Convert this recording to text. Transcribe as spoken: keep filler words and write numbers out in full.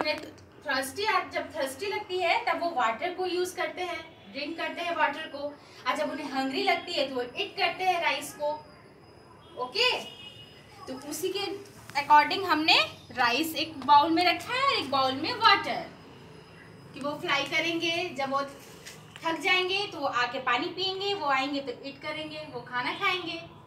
उन्हें थर्स्टी जब थर्स्टी लगती है तब वो वाटर को यूज करते हैं, ड्रिंक करते हैं वाटर को, और जब उन्हें हंग्री लगती है तो वो ईट करते हैं राइस को। ओके, तो उसी के अकॉर्डिंग हमने राइस एक बाउल में रखा है और एक बाउल में वाटर, कि वो फ्राई करेंगे। जब वो थक जाएंगे तो वो आके पानी पियेंगे, वो आएंगे तो ईट करेंगे, वो खाना खाएंगे।